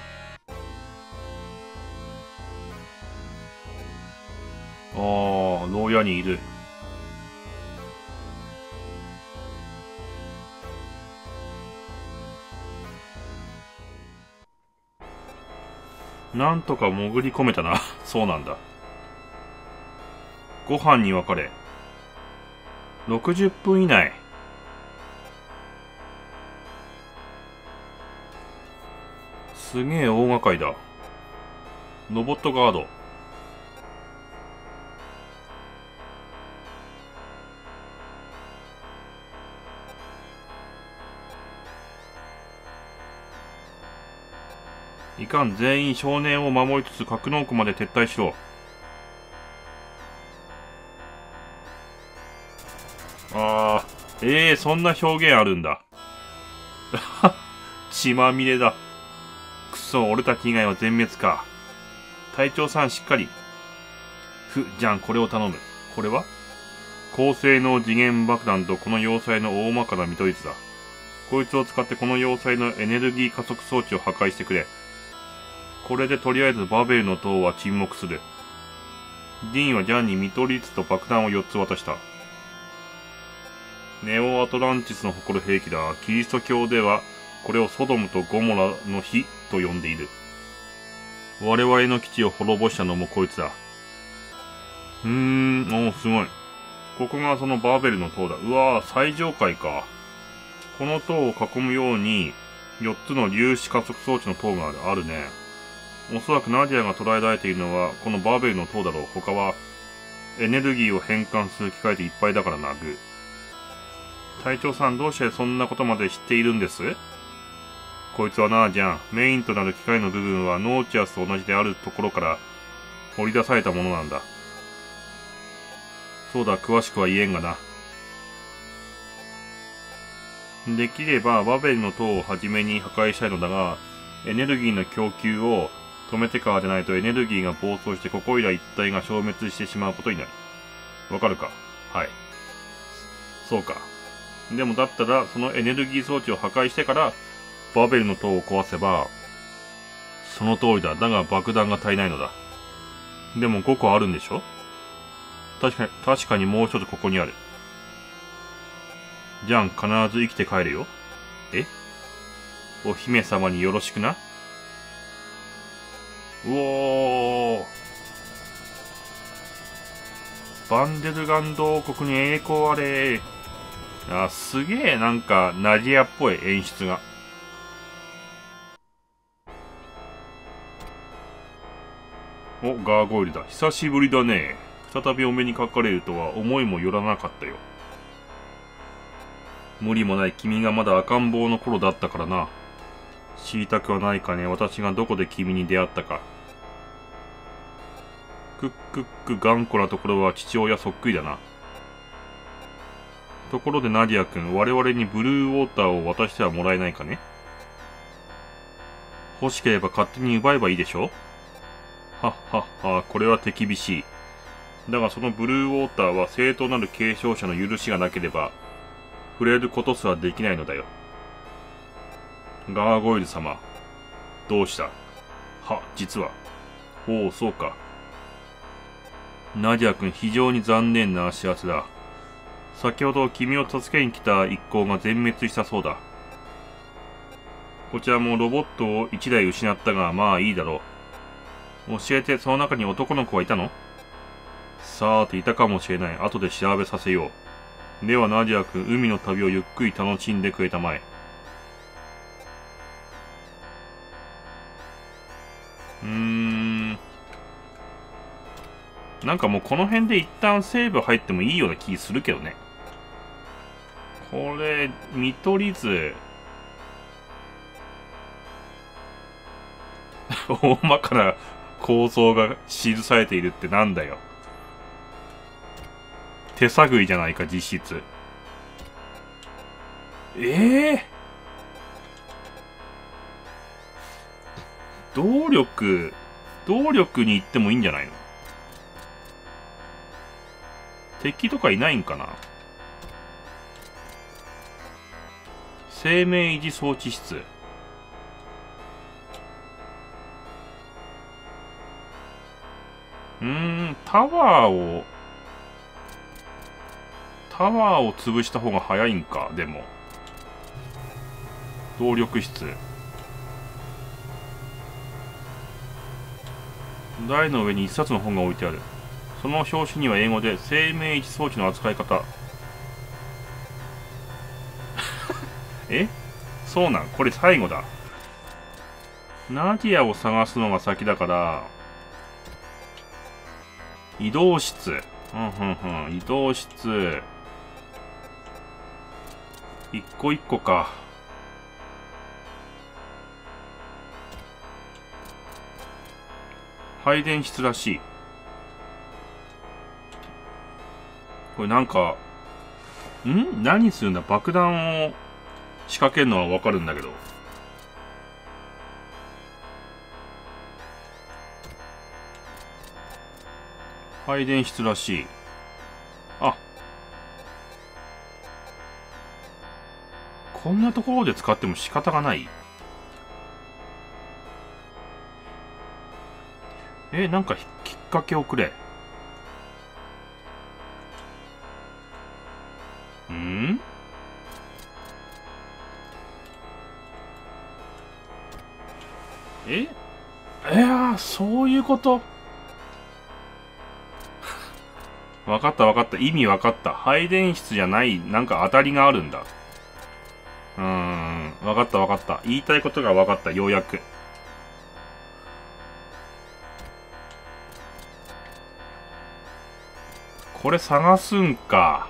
ああ、牢屋にいる。なんとか潜り込めたな。そうなんだ。ご飯に分かれ。ろくじゅっぷん以内。すげえ大掛かりだ。ロボットガード。いかん、全員少年を守りつつ格納庫まで撤退しろ。あー、ええー、そんな表現あるんだ。血まみれだ。くそ、俺たち以外は全滅か。隊長さんしっかり。ふ、じゃん、これを頼む。これは高性能次元爆弾とこの要塞の大まかな見取り図だ。こいつを使ってこの要塞のエネルギー加速装置を破壊してくれ。これでとりあえずバベルの塔は沈黙する。ディーンはジャンに見取り図と爆弾をよっつ渡した。ネオアトランティスの誇る兵器だ。キリスト教ではこれをソドムとゴモラの火と呼んでいる。我々の基地を滅ぼしたのもこいつだ。うーん、おー、すごい。ここがそのバーベルの塔だ。うわー、最上階か。この塔を囲むようによっつの粒子加速装置の塔がある。あるね。おそらくナディアが捉えられているのはこのバーベルの塔だろう。他はエネルギーを変換する機械でいっぱいだからな。グ。隊長さん、どうしてそんなことまで知っているんです？こいつはなあじゃん。メインとなる機械の部分はノーチアスと同じであるところから掘り出されたものなんだ。そうだ、詳しくは言えんがな。できればバベルの塔をはじめに破壊したいのだが、エネルギーの供給を止めてからでないとエネルギーが暴走してここいら一帯が消滅してしまうことになる。わかるか？はい。そうか。でもだったらそのエネルギー装置を破壊してからバベルの塔を壊せば、その通りだ。だが爆弾が足りないのだ。でもごこあるんでしょ？確かに、確かにもう一つここにある。じゃん、必ず生きて帰るよ。え？お姫様によろしくな。うおー。バンデルガンド王国に栄光あれ。あ、すげえなんかナディアっぽい演出が。お、ガーゴイルだ。久しぶりだね。再びお目にかかれるとは思いもよらなかったよ。無理もない、君がまだ赤ん坊の頃だったからな。 知りたくはないかね、私がどこで君に出会ったか。クックック頑固なところは父親そっくりだな。ところでナディア君、我々にブルーウォーターを渡してはもらえないかね。欲しければ勝手に奪えばいいでしょ。はっはっは、これは手厳しい。だがそのブルーウォーターは正当なる継承者の許しがなければ、触れることすらできないのだよ。ガーゴイル様、どうした？は、実は。おお、そうか。ナディア君、非常に残念な知らせだ。先ほど君を助けに来た一行が全滅したそうだ。こちらもロボットを一台失ったが、まあいいだろう。教えて、その中に男の子はいたの？さーて、いたかもしれない。後で調べさせよう。ではナディア君、海の旅をゆっくり楽しんでくれたまえ。うーん。なんかもうこの辺で一旦セーブ入ってもいいような気するけどね。これ、見取り図。大まかな構造が記されているってなんだよ。手探りじゃないか、実質。ええー、動力、動力に行ってもいいんじゃないの？敵とかいないんかな？生命維持装置室。うーん、タワーを、タワーを潰した方が早いんか、でも。動力室。台の上に一冊の本が置いてある。その表紙には英語で生命維持装置の扱い方。え？そうなん？これ最後だ。ナディアを探すのが先だから、移動室。うんうんうん。移動室。一個一個か。配電室らしい。これなんか、ん？何するんだ？爆弾を仕掛けるのはわかるんだけど。配電室らしい。あ。こんなところで使っても仕方がない。え、なんかきっかけをくれ。ん？え？いやー、そういうこと。わかったわかった。意味わかった。配電室じゃない、なんか当たりがあるんだ。うーん。わかったわかった。言いたいことがわかった。ようやく。これ探すんか。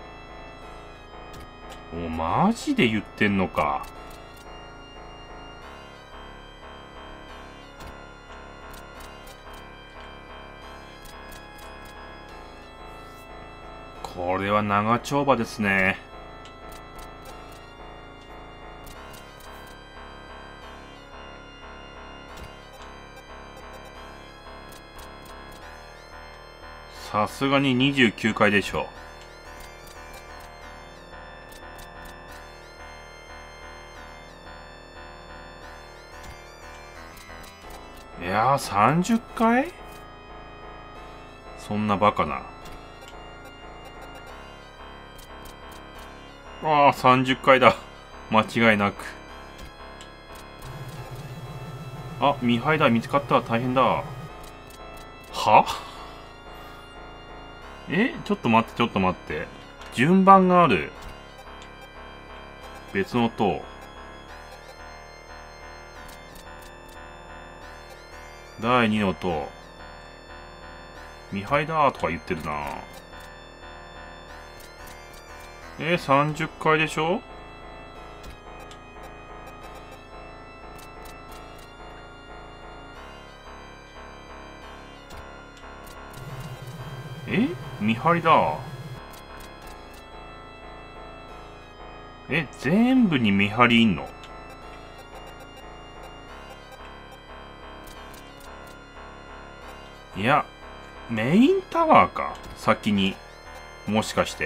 お、マジで言ってんのか。これは長丁場ですね。さすがににじゅうきゅうかいでしょう。いやー、さんじゅっかい？そんなバカな。ああ、さんじゅっかいだ。間違いなく。あ、ミハイダー見つかったら大変だ。は？え？ちょっと待って、ちょっと待って。順番がある。別の塔。だいにの塔。ミハイダーとか言ってるな。えー、さんじゅっかいでしょ？ 張りだ。え、全部に見張りいんの？いや、メインタワーか。先に。もしかして。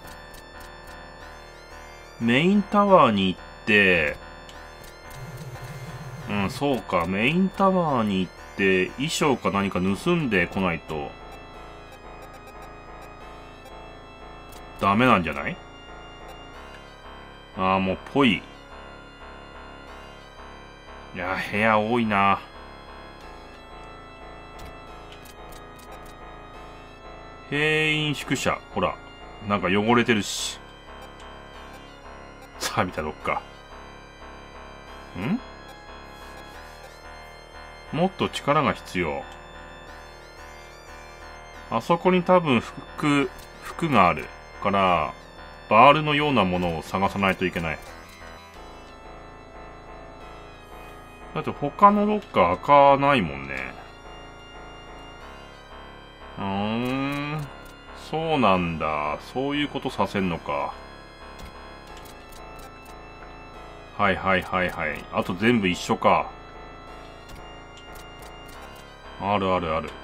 メインタワーに行って、うん、そうか。メインタワーに行って、衣装か何か盗んでこないと、ダメなんじゃない？ああ、もうぽい。いや、部屋多いな。閉院宿舎。ほら。なんか汚れてるし。さあ、見たどっか。ん？もっと力が必要。あそこに多分服、服がある。から、バールのようなものを探さないといけない。だって他のロッカー開かないもんね。うーん。そうなんだ。そういうことさせんのか。はいはいはいはい。あと全部一緒か。あるあるある。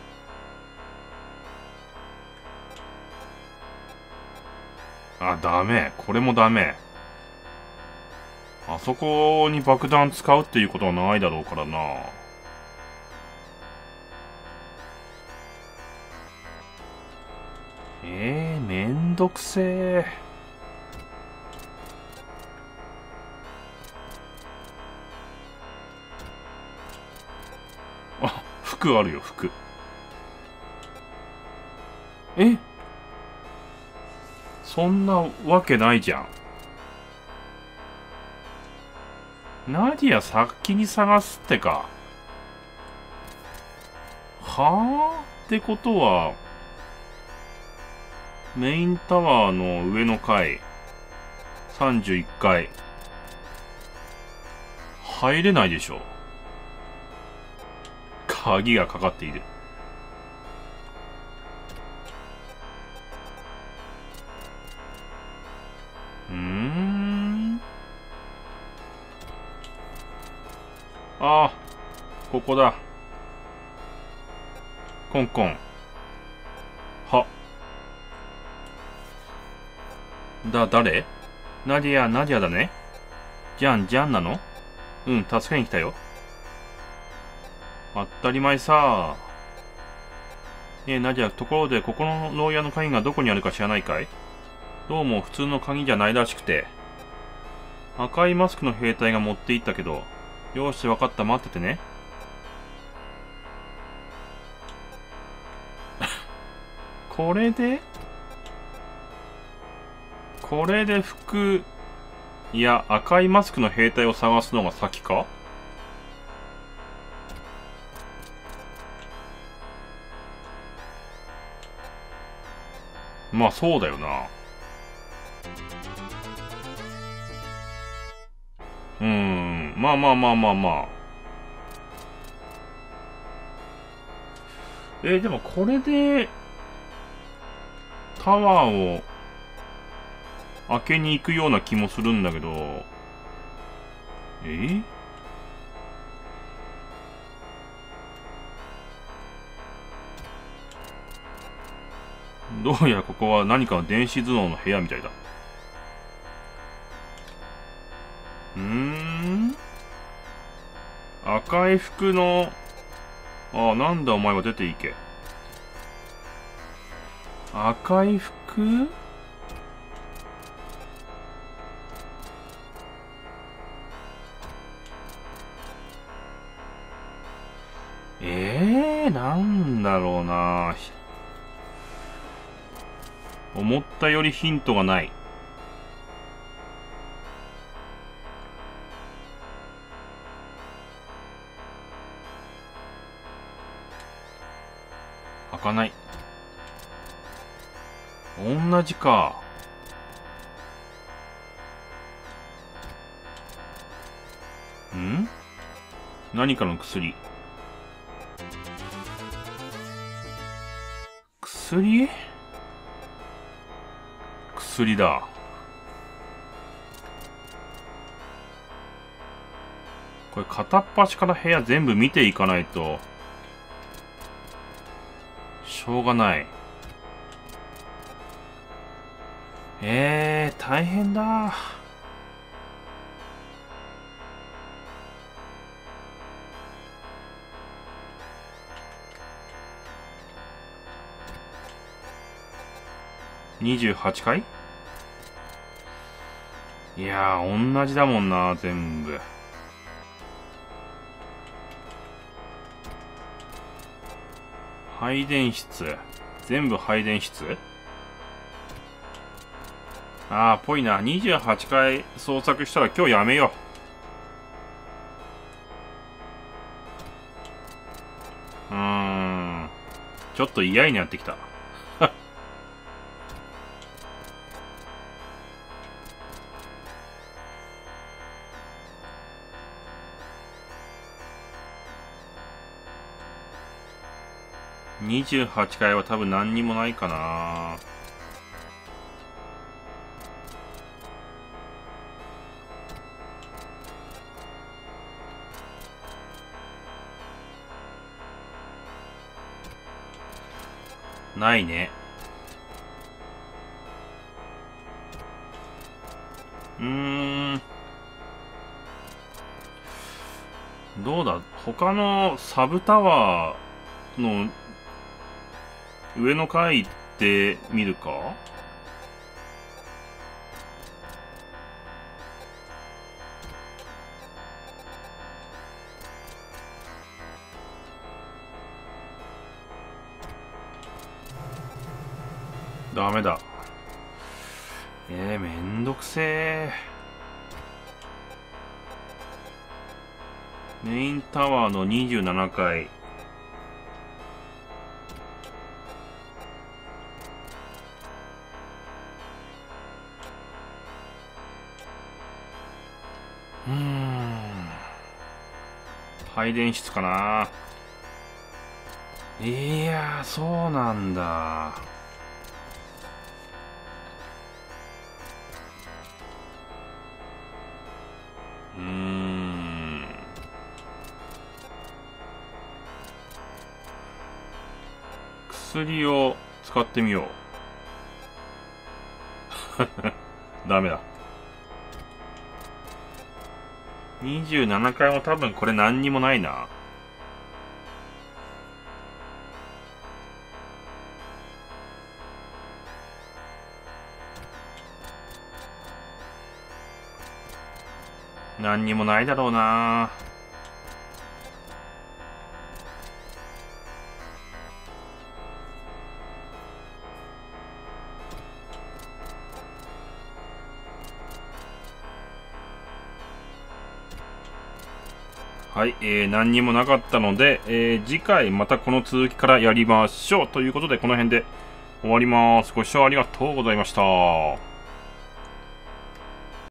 あ、ダメ。これもダメ。あそこに爆弾使うっていうことはないだろうからな。えー、めんどくせえ。あ、服あるよ、服。え？そんなわけないじゃん。ナディア先に探すってか。はぁ？ってことは、メインタワーの上の階、さんじゅういっかい。入れないでしょ。鍵がかかっている。うーん。ああ、ここだ。コンコン。は。だ、誰？ナディア、ナディアだね。ジャン、ジャンなの？うん、助けに来たよ。当たり前さ。ねえ、ナディア、ところで、ここの牢屋の鍵がどこにあるか知らないかい？どうも普通の鍵じゃないらしくて。赤いマスクの兵隊が持って行ったけど、よーし、わかった、待っててね。これでこれで服、いや、赤いマスクの兵隊を探すのが先か？まあ、そうだよな。うーん、まあまあまあまあまあ。えー、でもこれで、タワーを開けに行くような気もするんだけど、えー、どうやらここは何かの電子頭脳の部屋みたいだ。うーん？赤い服の、ああ、なんだお前は出ていけ。赤い服？ええー、なんだろうな。思ったよりヒントがない。開かない。同じか。ん？何かの薬。薬？ 薬だ。これ片っ端から部屋全部見ていかないとしょうがない。えー、大変だ。にじゅうはちかい？いやー、同じだもんな、全部。配電室。全部配電室？あー、ぽいな。にじゅうはちかい捜索したら今日やめよう。うーん。ちょっと嫌になってきた。にじゅうはちかいは多分何にもないかな。ないね。うーん。どうだ、他のサブタワーの上の階行ってみるか？ダメだ。えー、めんどくせえ。メインタワーのにじゅうななかい。うーん。配電室かな。いやー、そうなんだ。うーん。薬を使ってみよう。ダメだ。にじゅうななかいも多分これ何にもないな。何にもないだろうな。はい、えー、何にもなかったので、えー、次回またこの続きからやりましょう。ということで、この辺で終わります。ご視聴ありがとうございました。